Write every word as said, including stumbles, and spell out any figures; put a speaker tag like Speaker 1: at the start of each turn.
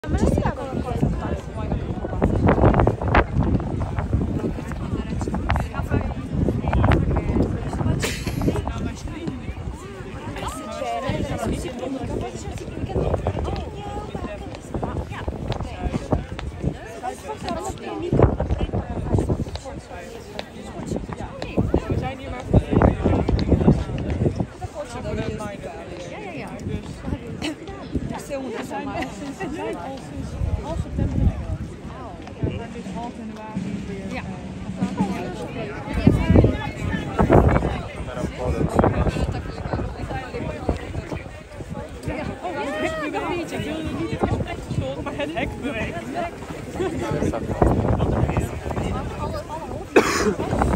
Speaker 1: We zijn al sinds half september in Engeland. Ja, maar dit half januari weer. Ja. Oh, het hek beweegt. Ik wilde niet het gesprek gestoord, maar het hek beweegt. Het hek.